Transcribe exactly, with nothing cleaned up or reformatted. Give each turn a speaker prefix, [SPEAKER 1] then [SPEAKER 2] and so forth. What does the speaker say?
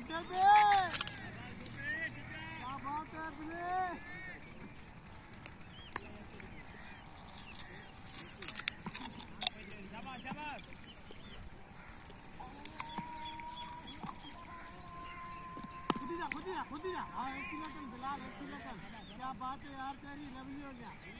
[SPEAKER 1] centre पे क्या बात है प्ले शाबाश शाबाश खुद ही जा खुद ही जा खुद ही जा हाँ एक किलो चल बिलाल एक किलो चल क्या बात है यार तेरी लवली हो गया